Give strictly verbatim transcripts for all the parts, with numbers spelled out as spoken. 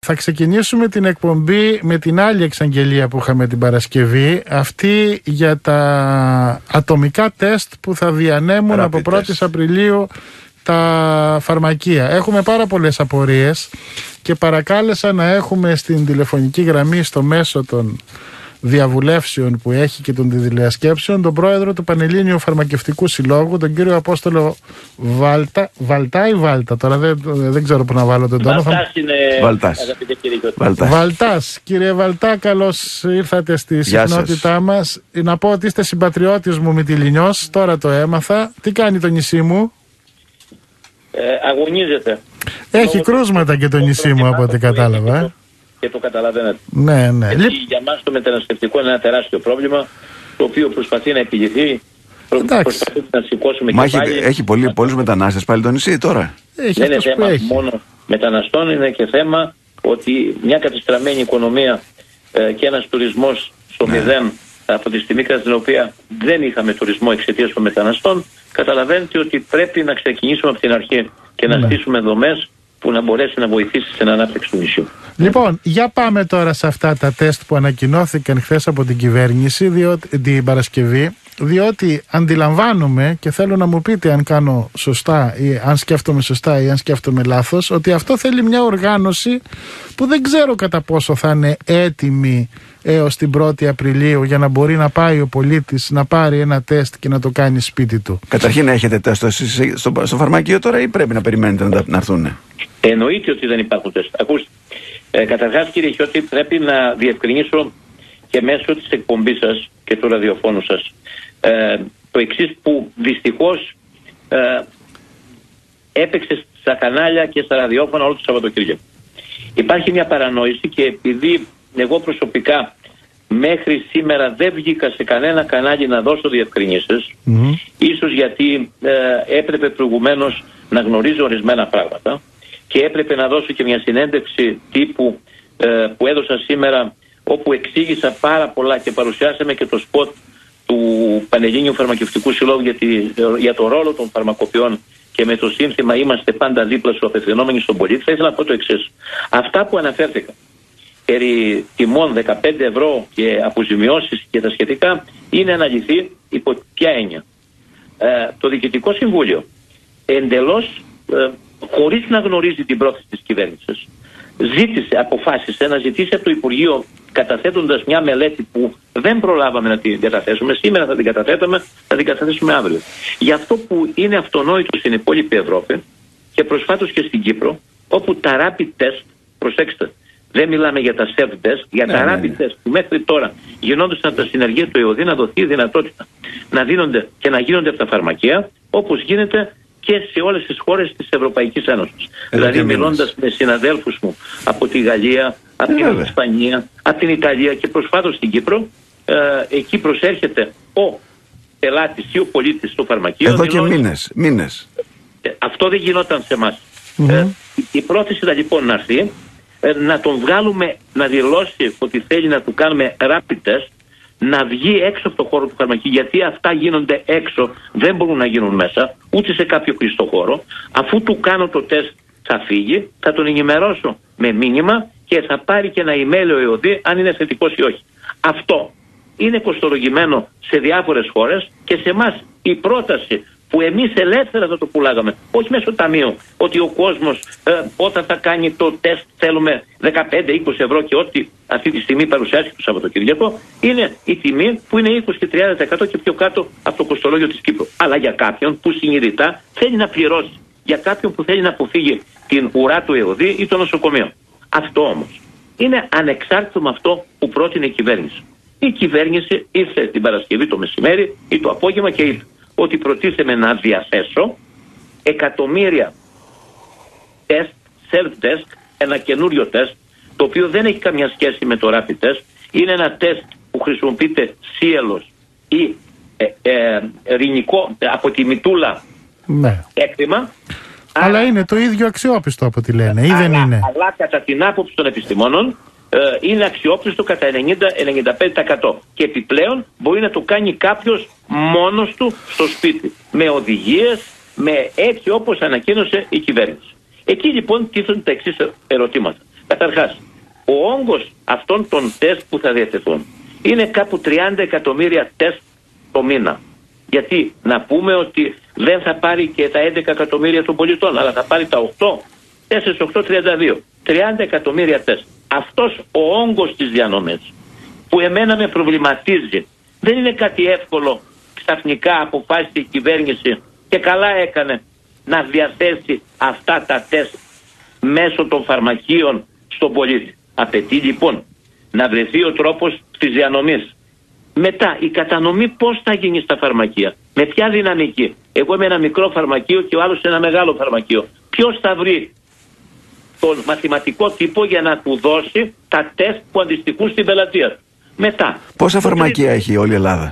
θα ξεκινήσουμε την εκπομπή με την άλλη εξαγγελία που είχαμε την Παρασκευή, αυτή για τα ατομικά τεστ που θα διανέμουν Rapid από πρώτη Απριλίου τα φαρμακεία. Έχουμε πάρα πολλές απορίες και παρακάλεσα να έχουμε στην τηλεφωνική γραμμή, στο μέσο των διαβουλεύσεων που έχει και των τηλεσκέψεων, τον πρόεδρο του Πανελλήνιου Φαρμακευτικού Συλλόγου, τον κύριο Απόστολο Βάλτα. Βάλτα ή Βάλτα, τώρα δεν, δεν ξέρω που να βάλω τον τόνο. Βαλτάς είναι. Βαλτάς. Βαλτάς. Βαλτάς. Κύριε Βαλτά, καλώς ήρθατε στη συχνότητά μας. Να πω ότι είστε συμπατριώτης μου Μυτιληνιός, τώρα το έμαθα. Τι κάνει το νησί μου? Ε, αγωνίζεται. Έχει Λόγω κρούσματα και το νησί μου από ό,τι κατάλαβα. Ε. Και το καταλαβαίνετε. Ναι, ναι. Γιατί για μας το μεταναστευτικό είναι ένα τεράστιο πρόβλημα, το οποίο προσπαθεί να επιληθεί. Προσπαθεί να σηκώσουμε Μα και έχει, πάλι. έχει πολλοί, πολλούς μετανάστες πάλι το νησί τώρα. Έχει, δεν είναι θέμα μόνο μεταναστών, είναι και θέμα ότι μια κατεστραμμένη οικονομία ε, και ένας τουρισμός στο ναι. μηδέν από τη στιγμή κατά την οποία δεν είχαμε τουρισμό εξαιτίας των μεταναστών, καταλαβαίνετε ότι πρέπει να ξεκινήσουμε από την αρχή και να ναι. στήσουμε δομές που να μπορέσει να βοηθήσει στην ανάπτυξη του νησιού. Λοιπόν, για πάμε τώρα σε αυτά τα τεστ που ανακοινώθηκαν χθες από την κυβέρνηση, διότι, την Παρασκευή, διότι αντιλαμβάνομαι και θέλω να μου πείτε αν κάνω σωστά ή αν σκέφτομαι σωστά ή αν σκέφτομαι λάθος, ότι αυτό θέλει μια οργάνωση που δεν ξέρω κατά πόσο θα είναι έτοιμη έως την πρώτη Απριλίου για να μπορεί να πάει ο πολίτης να πάρει ένα τεστ και να το κάνει σπίτι του. Καταρχήν έχετε τεστ στο, στο φαρμακείο τώρα ή πρέπει να περιμένετε να, να έρθουν? Εννοείται ότι δεν υπάρχουν τεστ. Ακούστε, ε, καταρχάς κύριε Χιώτη, πρέπει να διευκρινίσω και μέσω της εκπομπής σας και του ραδιοφώνου σας ε, το εξής που δυστυχώς ε, έπαιξε στα κανάλια και στα ραδιόφωνα όλο το Σαββατοκύριακο. Υπάρχει μια παρανόηση και επειδή εγώ προσωπικά μέχρι σήμερα δεν βγήκα σε κανένα κανάλι να δώσω διευκρινήσεις, mm-hmm. ίσως γιατί ε, έπρεπε προηγουμένως να γνωρίζω ορισμένα πράγματα και έπρεπε να δώσω και μια συνέντευξη τύπου ε, που έδωσα σήμερα, όπου εξήγησα πάρα πολλά και παρουσιάσαμε και το σποτ του Πανελλήνιου Φαρμακευτικού Συλλόγου για, τη, για το ρόλο των φαρμακοποιών και με το σύνθημα «Είμαστε πάντα δίπλα σου απευθυνόμενοι στον πολίτη». Θα ήθελα να πω το εξής. Αυτά που αναφέρθηκα περί τιμών δεκαπέντε ευρώ και αποζημιώσεις και τα σχετικά είναι αναλυθεί υπό ποια έννοια? Ε, το Διοικητικό Συμβούλιο εντελώς ε, χωρίς να γνωρίζει την πρόθεση της κυβέρνησης ζήτησε, αποφάσισε να ζητήσει από το Υπουργείο, καταθέτοντας μια μελέτη που δεν προλάβαμε να την καταθέσουμε. Σήμερα θα την καταθέτουμε, θα την καταθέσουμε αύριο. Για αυτό που είναι αυτονόητο στην υπόλοιπη Ευρώπη και προσφάτως και στην Κύπρο, όπου τα rapid test, προσέξτε, δεν μιλάμε για τα self-test, για ναι, τα ναι, rapid ναι. test που μέχρι τώρα γινόντουσαν από τα συνεργεία του ΕΟΔΗ, να δοθεί η δυνατότητα να δίνονται και να γίνονται από τα φαρμακεία, όπως γίνεται και σε όλες τις χώρες της Ευρωπαϊκής Ένωσης. Δηλαδή μιλώντας με συναδέλφους μου από τη Γαλλία, από την yeah, Ισπανία, από την Ιταλία και προσφάτως στην Κύπρο, ε, εκεί προσέρχεται ο πελάτης ή ο πολίτης στο φαρμακείο. Εδώ και μήνες, μήνες. Ε, αυτό δεν γινόταν σε εμάς. Mm-hmm. Ε, η πρόθεση ήταν λοιπόν να έρθει, ε, να τον βγάλουμε να δηλώσει ότι θέλει να του κάνουμε rapid test, να βγει έξω από το χώρο του φαρμακείου, γιατί αυτά γίνονται έξω, δεν μπορούν να γίνουν μέσα, ούτε σε κάποιο κλειστό χώρο. Αφού του κάνω το τεστ θα φύγει, θα τον ενημερώσω με μήνυμα και θα πάρει και ένα email ο ΕΟΔΗ αν είναι θετικός ή όχι. Αυτό είναι κοστολογημένο σε διάφορες χώρες και σε εμάς η πρόταση που εμείς ελεύθερα θα το πουλάγαμε, όχι μέσω ταμείου, ότι ο κόσμος ε, όταν θα κάνει το τεστ θέλουμε δεκαπέντε με είκοσι ευρώ και ό,τι αυτή τη στιγμή παρουσιάζει το Σαββατοκύριακο, είναι η τιμή που είναι είκοσι με τριάντα τοις εκατό και πιο κάτω από το κοστολόγιο της Κύπρου. Αλλά για κάποιον που συνειδητά θέλει να πληρώσει, για κάποιον που θέλει να αποφύγει την ουρά του ΕΟΔΗ ή το νοσοκομείο. Αυτό όμως είναι ανεξάρτητο με αυτό που πρότεινε η κυβέρνηση. Η κυβέρνηση ήρθε την Παρασκευή το μεσημέρι ή το απόγευμα και είπε ότι προτίθεμαι να διαθέσω εκατομμύρια τεστ, self-test, ένα καινούριο τεστ, το οποίο δεν έχει καμιά σχέση με το rapid test. Είναι ένα τεστ που χρησιμοποιείται σύελος ή ε, ε, ρινικό από τη μητούλα ναι. έκτημα. Αλλά άρα, είναι το ίδιο αξιόπιστο από ό,τι λένε, ή αλλά, δεν είναι? Αλλά κατά την άποψη των επιστημόνων ε, είναι αξιόπιστο κατά ενενήντα με ενενήντα πέντε τοις εκατό και επιπλέον μπορεί να το κάνει κάποιος μόνος του στο σπίτι με οδηγίες, με έτσι όπως ανακοίνωσε η κυβέρνηση. Εκεί λοιπόν τίθενται τα εξής ερωτήματα. Καταρχάς, ο όγκος αυτών των τεστ που θα διατεθούν είναι κάπου τριάντα εκατομμύρια τεστ το μήνα. Γιατί να πούμε ότι δεν θα πάρει και τα έντεκα εκατομμύρια των πολιτών, αλλά θα πάρει τα οκτώ, τέσσερα, οκτώ, τριάντα δύο. τριάντα εκατομμύρια τεστ. Αυτός ο όγκος της διανομής που εμένα με προβληματίζει, δεν είναι κάτι εύκολο. Ξαφνικά αποφάσισε η κυβέρνηση και καλά έκανε να διαθέσει αυτά τα τεστ μέσω των φαρμακείων στον πολίτη. Απαιτεί λοιπόν να βρεθεί ο τρόπος της διανομής. Μετά η κατανομή πώς θα γίνει στα φαρμακεία, με ποια δυναμική. Εγώ είμαι ένα μικρό φαρμακείο και ο άλλος ένα μεγάλο φαρμακείο. Ποιος θα βρει τον μαθηματικό τύπο για να του δώσει τα τεστ που αντιστοιχούν στην πελατεία. Μετά. Πόσα φαρμακεία έχει όλη η Ελλάδα?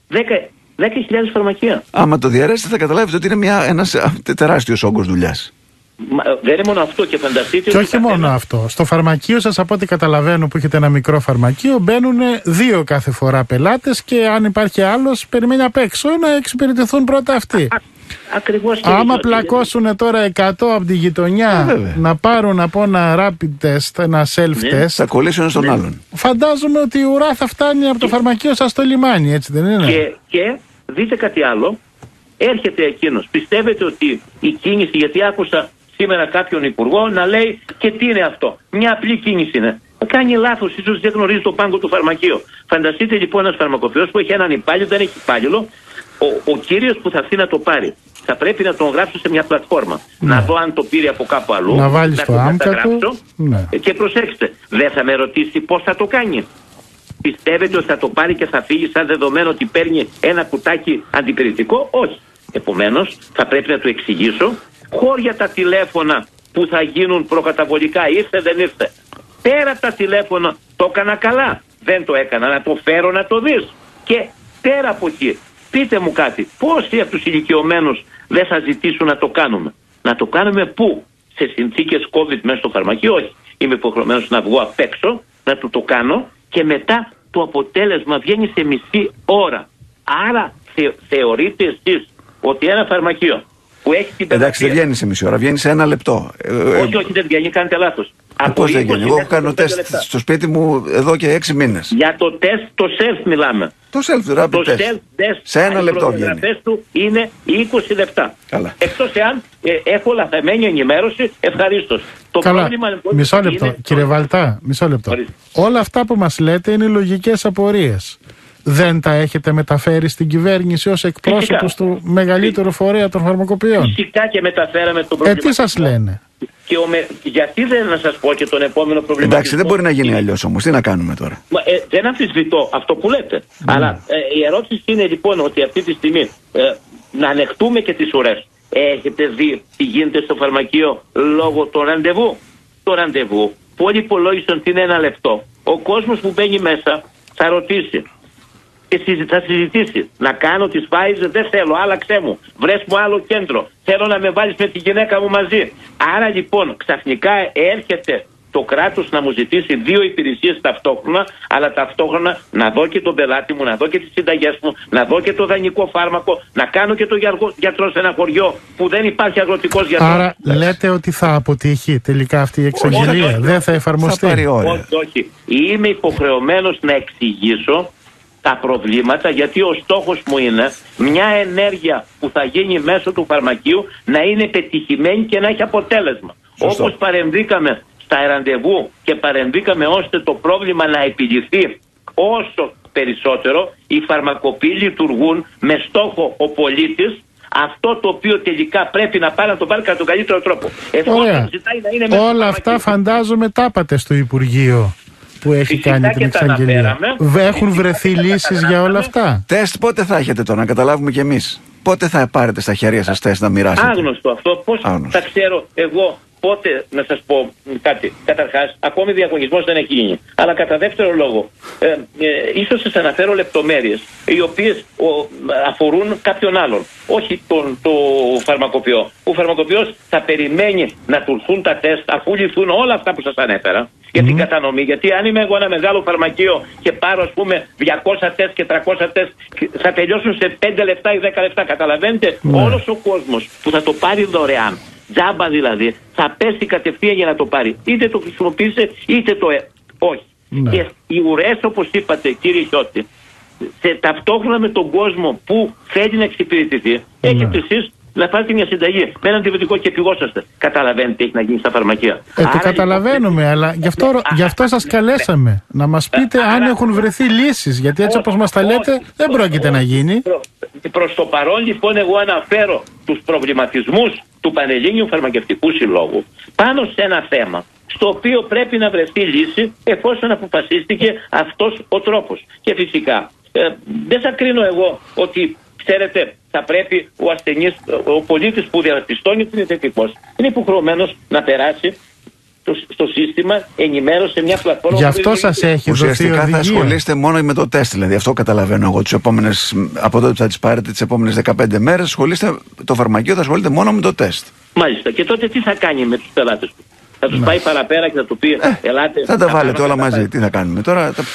δέκα χιλιάδες φαρμακεία. Άμα το διαρρέσετε θα καταλάβετε ότι είναι μια, ένας τεράστιος όγκος δουλειάς. Μα, δεν είναι μόνο αυτό και φανταστείτε. Και όχι μόνο αυτό. Στο φαρμακείο σας, από ό,τι καταλαβαίνω, που έχετε ένα μικρό φαρμακείο, μπαίνουν δύο κάθε φορά πελάτες και αν υπάρχει άλλος, περιμένει απ' έξω να εξυπηρετηθούν πρώτα αυτοί. Ακριβώς. Άμα πλακώσουν τώρα εκατό από τη γειτονιά ε, να πάρουν από ένα rapid test, ένα self-test, ναι, θα κολλήσουν στον ναι. άλλον. Φαντάζομαι ότι η ουρά θα φτάνει από και... το φαρμακείο σας στο λιμάνι, έτσι δεν είναι? Και, και δείτε κάτι άλλο. Έρχεται εκείνος. Πιστεύετε ότι η κίνηση, γιατί άκουσα σήμερα κάποιον υπουργό να λέει και τι είναι αυτό? Μια απλή κίνηση είναι. Κάνει λάθος, ίσως δεν γνωρίζει το πάγκο του φαρμακείου. Φανταστείτε λοιπόν ένας φαρμακοποιός που έχει έναν υπάλληλο, δεν έχει υπάλληλο. Ο, ο κύριος που θα έρθει να το πάρει θα πρέπει να τον γράψω σε μια πλατφόρμα. Ναι. Να δω αν το πήρε από κάπου αλλού. Να βάλει να το άμκα του. Ναι. Και προσέξτε, δεν θα με ρωτήσει πώς θα το κάνει. Πιστεύετε ότι θα το πάρει και θα φύγει σαν δεδομένο ότι παίρνει ένα κουτάκι αντιπηρετικό? Όχι. Επομένως θα πρέπει να του εξηγήσω χώρια τα τηλέφωνα που θα γίνουν προκαταβολικά, ήρθε δεν ήρθε. Πέρα τα τηλέφωνα, το έκανα καλά, δεν το έκανα, να το φέρω να το δεις. Και πέρα από εκεί, πείτε μου κάτι, πόσοι από τους ηλικιωμένους δεν θα ζητήσουν να το κάνουμε? Να το κάνουμε πού? Σε συνθήκες COVID μέσα στο φαρμακείο? Όχι. Είμαι υποχρεωμένος να βγω απ' έξω, να του το κάνω και μετά το αποτέλεσμα βγαίνει σε μισή ώρα. Άρα θε, θεωρείτε εσείς ότι ένα φαρμακείο που έχει την πελατεία... Εντάξει, δεν βγαίνει σε μισή ώρα, βγαίνει σε ένα λεπτό. Όχι, όχι, δεν βγαίνει, κάνετε λάθος. Ε, πώς δεν βγαίνει? Εγώ κάνω τεστ λεπτά. Στο σπίτι μου εδώ και έξι μήνες. Για το τεστ, το self μιλάμε. Το self, rapid το test. Self, σε ένα λεπτό βγαίνει. Το τεστ του είναι είκοσι λεπτά. Καλά. Εκτός εάν ε, έχω λαθεμένη ενημέρωση, ευχαρίστως. Το Καλά. πρόβλημα λοιπόν μισό λεπτό, είναι... κύριε Βαλτά, μισό λεπτό. Ορίστε. Όλα αυτά που μας λέτε είναι λογικές απορίες. Δεν τα έχετε μεταφέρει στην κυβέρνηση ως εκπρόσωπος του μεγαλύτερου φορέα των φαρμακοποιών? Φυσικά και μεταφέραμε τον προβληματισμό. Ε, τι σας λένε? Και ο με... Γιατί δεν να σας πω και τον επόμενο προβληματισμό? Εντάξει, δεν μπορεί να γίνει αλλιώς όμως. Τι να κάνουμε τώρα? Μα, ε, δεν αμφισβητώ αυτό που λέτε. Mm. Αλλά ε, η ερώτηση είναι λοιπόν ότι αυτή τη στιγμή ε, να ανεχτούμε και τις ουρές. Έχετε δει τι γίνεται στο φαρμακείο λόγω του ραντεβού? Το ραντεβού που όλοι υπολόγισαν ότι είναι ένα λεπτό. Ο κόσμος που μπαίνει μέσα θα ρωτήσει και θα συζητήσει. Να κάνω τις Pfizer, δεν θέλω, άλλαξέ μου. Βρες μου άλλο κέντρο. Θέλω να με βάλεις με τη γυναίκα μου μαζί. Άρα λοιπόν ξαφνικά έρχεται το κράτος να μου ζητήσει δύο υπηρεσίες ταυτόχρονα, αλλά ταυτόχρονα να δω και τον πελάτη μου, να δω και τις συνταγές μου, να δω και το δανεικό φάρμακο, να κάνω και το γιατρό σε ένα χωριό που δεν υπάρχει αγροτικός γιατρός. Άρα λέτε ότι θα αποτύχει τελικά αυτή η εξαγγελία? Όχι, δεν θα εφαρμοστεί? Θα όχι, όχι. Είμαι υποχρεωμένος να εξηγήσω τα προβλήματα, γιατί ο στόχος μου είναι μια ενέργεια που θα γίνει μέσω του φαρμακείου να είναι πετυχημένη και να έχει αποτέλεσμα. Σωστό. Όπως παρεμβήκαμε στα ραντεβού και παρεμβήκαμε ώστε το πρόβλημα να επιληθεί όσο περισσότερο, οι φαρμακοποιοί λειτουργούν με στόχο ο πολίτης αυτό το οποίο τελικά πρέπει να πάρει να το πάρει κατά τον καλύτερο τρόπο. Ωραία. Ζητάει να είναι όλα αυτά φαντάζομαι τα είπατε στο Υπουργείο που έχει φυσικά κάνει την εξαγγελία. Έχουν βρεθεί λύσεις για όλα αυτά? Τεστ πότε θα έχετε τώρα, να καταλάβουμε κι εμείς? Πότε θα πάρετε στα χέρια σας τεστ να μοιράσετε? Άγνωστο αυτό. Πώς θα ξέρω εγώ πότε, να σας πω κάτι? Καταρχάς, ακόμη διαγωνισμός δεν έχει γίνει. Αλλά κατά δεύτερο λόγο, ε, ε, ίσως σας αναφέρω λεπτομέρειες οι οποίες ο, αφορούν κάποιον άλλον. Όχι τον το φαρμακοποιό. Ο φαρμακοποιός θα περιμένει να του έρθουν τα τεστ αφού λυθούν όλα αυτά που σας ανέφερα. Για την mm. κατανομή. Γιατί αν είμαι εγώ ένα μεγάλο φαρμακείο και πάρω ας πούμε διακόσια τεστ και τριακόσια τεστ, θα τελειώσουν σε πέντε λεπτά ή δέκα λεπτά. Καταλαβαίνετε, mm. όλος ο κόσμος που θα το πάρει δωρεάν τζάμπα δηλαδή, θα πέσει κατευθείαν για να το πάρει. Είτε το χρησιμοποιήσει είτε το ε, όχι. Ναι. Και οι ουρές, όπως είπατε κύριε Χιώτη, σε, ταυτόχρονα με τον κόσμο που θέλει να εξυπηρετηθεί, ναι. έχετε εσείς να πάρετε μια συνταγή με ένα αντιβιωτικό και πηγόσαστε. Καταλαβαίνετε τι έχει να γίνει στα φαρμακεία. Ε, το καταλαβαίνουμε, λοιπόν, αλλά γι' αυτό, γι αυτό σας καλέσαμε. Ναι. Να μας πείτε αν άρα, έχουν βρεθεί λύσεις. Γιατί έτσι όπως μας τα λέτε όχι, δεν πρόκειται όχι, να γίνει. Προ, προς το παρόν λοιπόν εγώ αναφέρω τους προβληματισμούς του Πανελλήνιου Φαρμακευτικού Συλλόγου πάνω σε ένα θέμα στο οποίο πρέπει να βρεθεί λύση εφόσον αποφασίστηκε αυτός ο τρόπος. Και φυσικά ε, δεν θα κρίνω εγώ ότι ξέρετε, θα πρέπει ο ασθενής, ο πολίτης που διαπιστώνει ότι είναι θετικός, είναι υποχρεωμένος να περάσει το, στο σύστημα ενημέρωση σε μια πλατφόρμα. Γι' αυτό σας έχει δοθεί ουσιαστικά θα ασχολείστε μόνο με το τεστ, δηλαδή αυτό καταλαβαίνω εγώ. Τις επόμενες, από τότε που θα τις πάρετε τις επόμενες δεκαπέντε μέρες, ασχολείστε, το φαρμακείο θα ασχολείται μόνο με το τεστ. Μάλιστα. Και τότε τι θα κάνει με τους πελάτες του? Θα τους ναι. πάει παραπέρα και θα του πει ε, ελάτε. Θα τα βάλετε όλα μαζί. Πάει. Τι θα κάνουμε τώρα? Τα...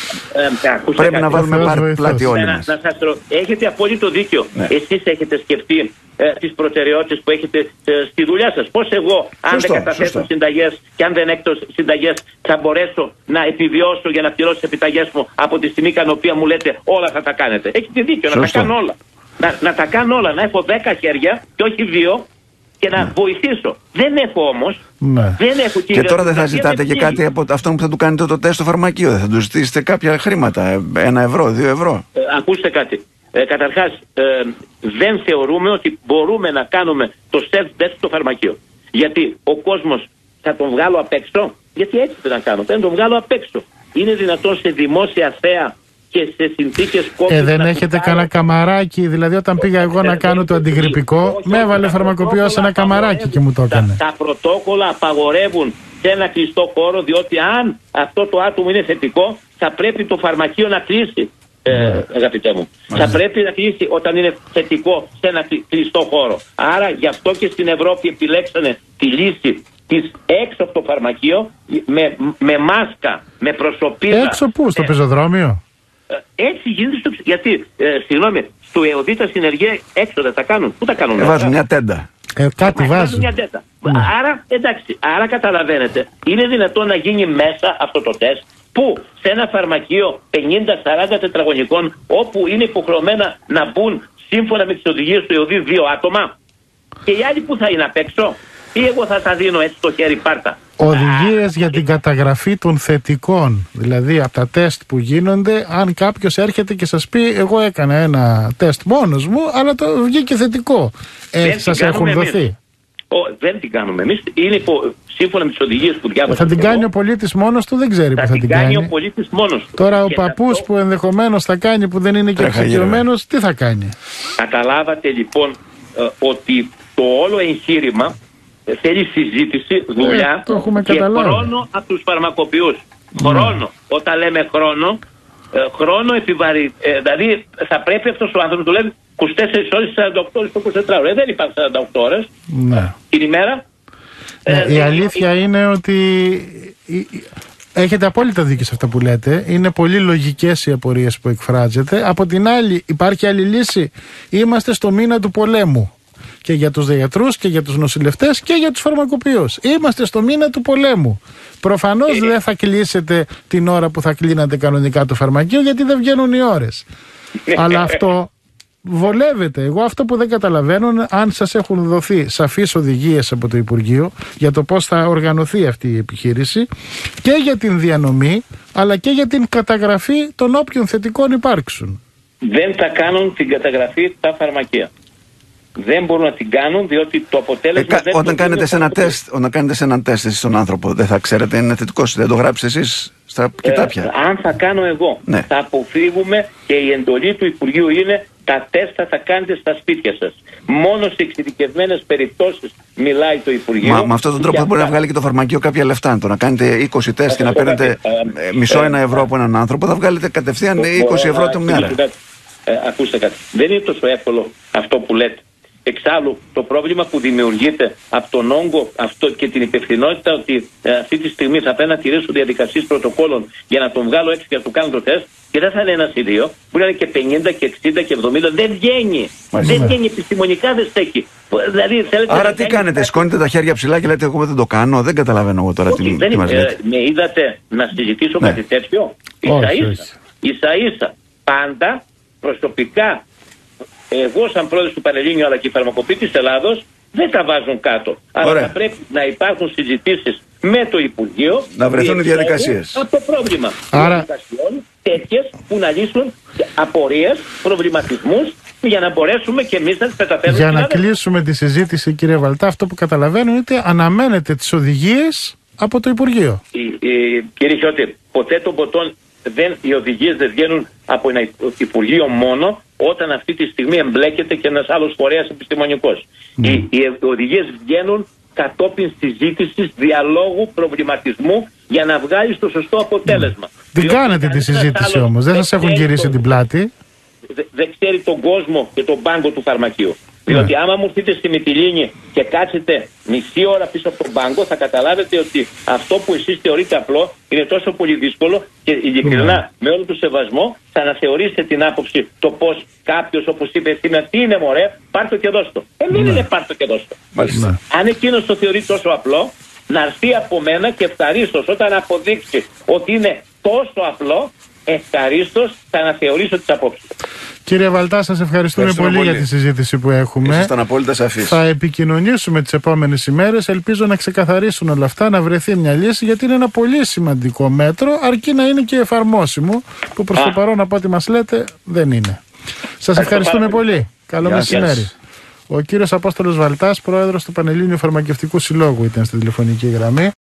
Ε, πρέπει να βάλουμε πλάτη όλοι μας. Να, να σας ρω... Έχετε απόλυτο δίκιο. Ναι. Εσείς έχετε σκεφτεί ε, τις προτεραιότητες που έχετε ε, στη δουλειά σας. Πώς εγώ, αν σωστό, δεν καταθέσω συνταγές και αν δεν έκτω συνταγές, θα μπορέσω να επιβιώσω για να πληρώσω τις επιταγές μου από τη στιγμή κατά οποία μου λέτε όλα θα τα κάνετε. Έχετε δίκιο, σωστό. Να τα κάνω όλα. Να, να τα κάνω όλα. Να έχω δέκα χέρια και όχι δύο. Και να ναι. βοηθήσω. Δεν έχω όμως. Ναι. Δεν έχω και, και τώρα δεν θα ζητάτε και κάτι από αυτόν που θα του κάνετε το τεστ στο φαρμακείο. Δεν θα του ζητήσετε κάποια χρήματα. Ένα ευρώ, δύο ευρώ. Ε, ακούστε κάτι. Ε, καταρχάς, ε, δεν θεωρούμε ότι μπορούμε να κάνουμε το self-test στο φαρμακείο. Γιατί ο κόσμος θα τον βγάλω απ' έξω. Γιατί έτσι δεν θα κάνω. Θα τον βγάλω απ' έξω. Είναι δυνατόν σε δημόσια θέα και σε συνθήκες κόμπης. Ε, δεν έχετε κανένα καμαράκι? Δηλαδή, όταν πήγα εγώ να κάνω το αντιγρυπικό, με έβαλε φαρμακοποιό σε ένα καμαράκι και μου το έκανε. Τα, τα πρωτόκολλα απαγορεύουν σε ένα κλειστό χώρο, διότι αν αυτό το άτομο είναι θετικό, θα πρέπει το φαρμακείο να κλείσει. Ε, αγαπητέ μου, θα πρέπει να κλείσει όταν είναι θετικό σε ένα κλειστό χώρο. Άρα, γι' αυτό και στην Ευρώπη επιλέξανε τη λύση της έξω από το φαρμακείο με, με μάσκα, με προσωπίδα. Έξω πού, στο ε, πεζοδρόμιο? Έτσι γίνεται στο... Γιατί, ε, συγγνώμη, στο ΕΟΔΙΤΑ συνεργεία έξω δεν τα κάνουν. Πού τα κάνουν? Ε, βάζουν μια τέντα. Ε, κάτι βάζουν. Μια τέντα. Ναι. Άρα, εντάξει, άρα καταλαβαίνετε, είναι δυνατόν να γίνει μέσα αυτό το τεστ που σε ένα φαρμακείο πενήντα σαράντα τετραγωνικών, όπου είναι υποχρεωμένα να μπουν σύμφωνα με τις οδηγίες του ΕΟΔΙ δύο άτομα, και οι άλλοι που θα είναι απ' έξω, ή εγώ θα τα δίνω έτσι στο χέρι πάρτα. Οδηγίες για την καταγραφή των θετικών. Δηλαδή από τα τεστ που γίνονται, αν κάποιος έρχεται και σας πει εγώ έκανα ένα τεστ μόνος μου, αλλά το βγήκε θετικό. Ε, σας έχουν δοθεί? Ο, δεν την κάνουμε εμείς. Είναι υπό, σύμφωνα με τις οδηγίες που διάβασα. Θα την κάνει εγώ. Ο πολίτης μόνος του, δεν ξέρει θα που θα την κάνει. Θα την κάνει ο πολίτης μόνος του. Τώρα ο παππούς αυτό... που ενδεχομένως θα κάνει, που δεν είναι και εξοικειωμένος, τι θα κάνει? Καταλάβατε λοιπόν ε, ότι το όλο εγχείρημα θέλει συζήτηση, δουλειά ε, και χρόνο από τους φαρμακοποιούς. Mm. Χρόνο. Όταν λέμε χρόνο, ε, χρόνο επιβαρύ. Ε, δηλαδή θα πρέπει αυτός ο άνθρωπος να δουλεύει είκοσι τέσσερις ώρες, σαράντα οκτώ ώρες, είκοσι τέσσερις ώρες. Ε, δεν υπάρχουν σαράντα οκτώ ώρες ναι. την ημέρα. Ναι, ε, η αλήθεια ε, είναι ότι έχετε απόλυτα δίκιο σε αυτά που λέτε. Είναι πολύ λογικές οι απορίες που εκφράζετε. Από την άλλη υπάρχει άλλη λύση. Είμαστε στο μήνα του πολέμου. Και για τους γιατρούς και για τους νοσηλευτές και για τους φαρμακοποιούς. Είμαστε στο μήνα του πολέμου. Προφανώς δεν θα κλείσετε την ώρα που θα κλείνατε κανονικά το φαρμακείο, γιατί δεν βγαίνουν οι ώρες. Αλλά αυτό βολεύεται. Εγώ αυτό που δεν καταλαβαίνω, αν σας έχουν δοθεί σαφείς οδηγίες από το Υπουργείο για το πώς θα οργανωθεί αυτή η επιχείρηση και για την διανομή, αλλά και για την καταγραφή των όποιων θετικών υπάρξουν. Δεν θα κάνουν την καταγραφή τα φαρμακεία. Δεν μπορούν να την κάνουν, διότι το αποτέλεσμα. Ε, δεν όταν, κάνετε σε ένα τεστ, όταν κάνετε σε ένα τεστ εσείς στον άνθρωπο, δεν θα ξέρετε είναι θετικός, δεν το γράψετε εσείς στα κοιτάπια. Ε, αν θα κάνω εγώ, ναι. θα αποφύγουμε, και η εντολή του Υπουργείου είναι τα τεστ θα τα κάνετε στα σπίτια σας. Μόνο σε εξειδικευμένες περιπτώσεις μιλάει το Υπουργείο. Μα με αυτόν τον τρόπο θα μπορεί να βγάλει και το φαρμακείο κάποια λεφτά. Το να κάνετε είκοσι τεστ και να παίρνετε μισό ένα ευρώ από έναν άνθρωπο, θα βγάλετε κατευθείαν είκοσι ευρώ το μέρα. Ε, ακούστε κάτι. Δεν είναι τόσο εύκολο αυτό που λέτε. εξάλλου το πρόβλημα που δημιουργείται από τον όγκο αυτό και την υπευθυνότητα ότι ε, αυτή τη στιγμή θα πρέπει να τηρήσουν διαδικασίες πρωτοκόλων για να τον βγάλω έξω και να του κάνω το τεστ, και δεν θα είναι ένας ή δύο, που είναι και πενήντα και εξήντα και εβδομήντα, δεν βγαίνει. Μάλιστα. Δεν βγαίνει, επιστημονικά δεν στέκει. Δηλαδή, θέλετε Άρα να τι κάνει... κάνετε, σκόνετε τα χέρια ψηλά και λέτε εγώ δεν το κάνω, δεν καταλαβαίνω εγώ τώρα Όχι, τι, δεν τι μας ε, λέτε. με είδατε να συζητήσω Ναι. κάτι τέτοιο. Όχι, Ίσα όχι. ίσα, ίσα ίσα. Πάντα προσωπικά, εγώ σαν πρόεδρος του Πανελλήνιου αλλά και οι φαρμακοποιοί της Ελλάδος δεν τα βάζουν κάτω. Αλλά Ωραία. θα πρέπει να υπάρχουν συζητήσεις με το Υπουργείο Να βρεθούν οι διεξόδου διαδικασίες. από το πρόβλημα. Άρα- Διαδικασιών τέτοιες που να λύσουν απορίες, προβληματισμούς, για να μπορέσουμε και εμείς να τις πεταπαίνουμε. Για στην να άλλη. κλείσουμε τη συζήτηση, κύριε Βαλτά, αυτό που καταλαβαίνω είναι ότι αναμένετε τις οδηγίες από το Υπουργείο. Η- η- Κύριε Χιώτη, ποτέ των ποτών δεν, οι οδηγίες δεν βγαίνουν από ένα Υπουργείο μόνο όταν αυτή τη στιγμή εμπλέκεται και ένας άλλος φορέας επιστημονικός. Mm. Οι, οι οδηγίες βγαίνουν κατόπιν συζήτησης, διαλόγου, προβληματισμού για να βγάλεις το σωστό αποτέλεσμα. Την Διότι κάνετε τη κανένας συζήτηση άλλος όμως, δεν σας έχουν ξέρει γυρίσει το- την πλάτη. δε- δεν ξέρει τον κόσμο και τον πάγκο του φαρμακείου. Διότι άμα μου έρθετε στη Μυτιλήνη και κάτσετε μισή ώρα πίσω από τον πάγκο, θα καταλάβετε ότι αυτό που εσείς θεωρείτε απλό είναι τόσο πολύ δύσκολο και ειλικρινά, με όλο το σεβασμό, θα αναθεωρήσετε την άποψη το πώς κάποιος, όπως είπε σήμερα, τι είναι μωρέ, πάρ' το και δώσ' το. Ε, δεν είναι πάρ' το και δώσ' το. Μάλιστα. Αν εκείνος το θεωρεί τόσο απλό, να έρθει από μένα και ευχαρίστως όταν αποδείξει ότι είναι τόσο απλό, ευχαρίστως θα αναθεωρήσω τις απόψεις. Κύριε Βαλτά, σας ευχαριστούμε Ευχαριστούμε πολύ, πολύ. για τη συζήτηση που έχουμε. Ήσασταν απόλυτα σαφείς. Θα επικοινωνήσουμε τις επόμενες ημέρες. Ελπίζω να ξεκαθαρίσουν όλα αυτά, να βρεθεί μια λύση, γιατί είναι ένα πολύ σημαντικό μέτρο, αρκεί να είναι και εφαρμόσιμο, που προς Α. το παρόν, από ό,τι μας λέτε, δεν είναι. Σας ευχαριστούμε πάρα πολύ. Καλό Γεια μεσημέρι. σας. Ο κύριος Απόστολος Βαλτάς, πρόεδρος του Πανελλήνιου Φαρμακευτικού Συλλόγου, ήταν στη τηλεφωνική γραμμή.